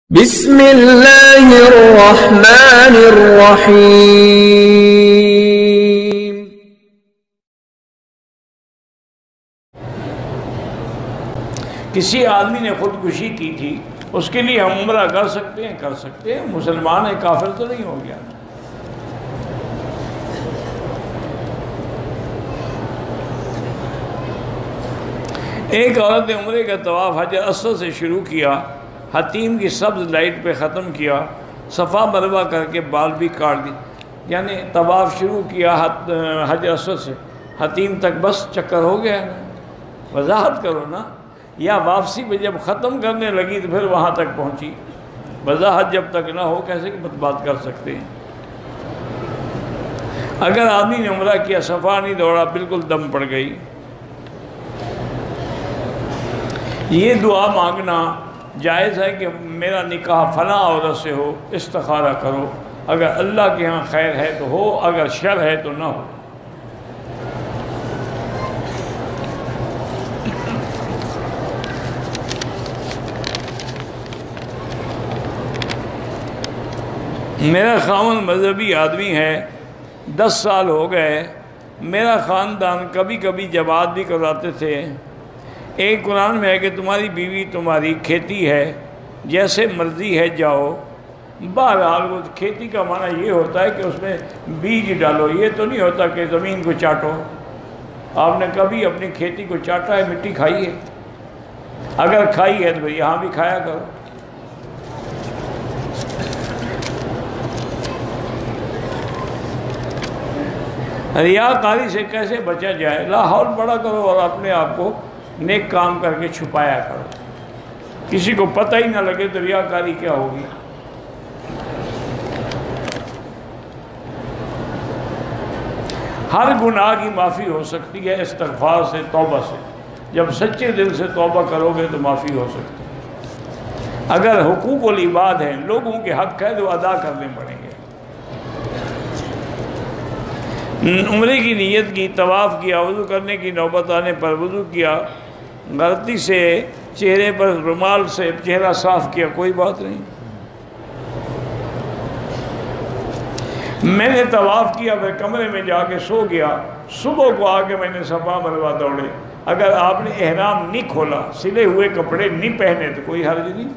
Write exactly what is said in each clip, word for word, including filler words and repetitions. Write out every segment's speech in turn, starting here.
بسم اللہ الرحمن الرحیم۔ کسی آدمی نے خودکشی کی تھی، اس کے لیے ہم عمرہ کر سکتے ہیں کر سکتے ہیں مسلمان ہے، کافر تو نہیں ہو گیا۔ ایک عورت نے عمرے کا طواف حجر اسود سے شروع کیا، حتیم کی سبز لائٹ پہ ختم کیا، صفا مروہ کر کے بال بھی کاٹ دی، یعنی طواف شروع کیا حجر اسود سے حتیم تک، بس چکر ہو گیا نا۔ وضاحت کرو نا، یا واپسی پہ جب ختم کرنے لگی تو پھر وہاں تک پہنچی، وضاحت جب تک نہ ہو کیسے بات کر سکتے ہیں۔ اگر آدمی نے عمرہ کیا، صفا نہیں دوڑا، بالکل دم پڑ گئی، یہ دعا مانگنا جائز ہے کہ میرا نکاح فلاں عورت سے ہو، استخارہ کرو، اگر اللہ کے ہاں خیر ہے تو ہو، اگر شر ہے تو نہ ہو۔ میرا خاوند مذہبی آدمی ہے، دس سال ہو گئے، میرا خاندان کبھی کبھی جماعت بھی کرواتے تھے۔ ایک قرآن میں ہے کہ تمہاری بیوی تمہاری کھیتی ہے، جیسے مرضی ہے جاؤ۔ بہرحال وہ کھیتی کا معنی یہ ہوتا ہے کہ اس میں بیج ڈالو، یہ تو نہیں ہوتا کہ زمین کو چاٹو۔ آپ نے کبھی اپنی کھیتی کو چاٹا ہے، مٹی کھائی ہے؟ اگر کھائی ہے تو یہاں بھی کھایا کرو۔ ریاکاری سے کیسے بچا جائے؟ لا حول پڑھا کرو اور اپنے آپ کو نیک کام کر کے چھپایا کرو، کسی کو پتہ ہی نہ لگے تو ریاکاری کیا ہوگی۔ ہر گناہ کی معافی ہو سکتی ہے استغفار سے، توبہ سے، جب سچے دل سے توبہ کرو گے تو معافی ہو سکتی ہے۔ اگر حقوق العباد ہیں، لوگوں کے حق ہے تو ادا کرنے پڑیں گے۔ عمرے کی نیت کی، طواف کیا، وضو کرنے کی نوبت آنے پر وضو کیا، غلطی سے چہرے پر رومال سے چہرہ صاف کیا، کوئی بات نہیں۔ میں نے طواف کیا، پھر کمرے میں جا کے سو گیا، صبح کو آ کے میں نے صفا مروہ دوڑے۔ اگر آپ نے احرام نہیں کھولا، سلے ہوئے کپڑے نہیں پہنے تو کوئی حرج نہیں۔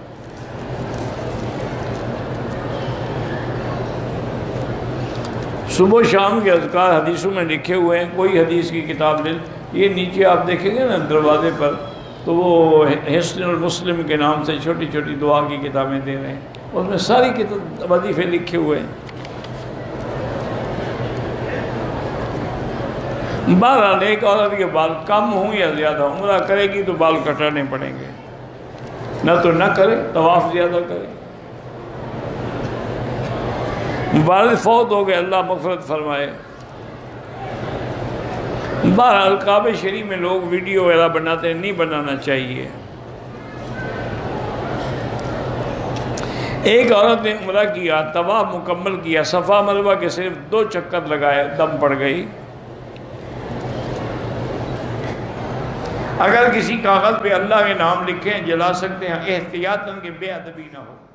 صبح شام کے اذکار حدیثوں میں لکھے ہوئے ہیں، کوئی حدیث کی کتاب لے، یہ نیچے آپ دیکھیں گے نا دروازے پر، تو وہ حسن المسلم کے نام سے چھوٹی چھوٹی دعا کی کتابیں دے رہے ہیں، اس میں ساری کتاب وظیفے لکھے ہوئے ہیں۔ بہرحال ایک عورت کے بال کم ہوں یا زیادہ، عمرہ کرے گی تو بال کٹانے پڑیں گے، نہ تو نہ کرے، طواف زیادہ کرے۔ والد فوت ہو گئے، اللہ مغفرت فرمائے۔ بہرحال کعبہ شریف میں لوگ ویڈیو وغیرہ بناتے ہیں، نہیں بنانا چاہیے۔ ایک عورت نے عمرہ کیا، طواف مکمل کیا، صفا مروہ کے صرف دو چکر لگائے، دم پڑ گئی۔ اگر کسی کاغذ پہ اللہ کے نام لکھیں، جلا سکتے ہیں، احتیاطاً کہ بے ادبی نہ ہو۔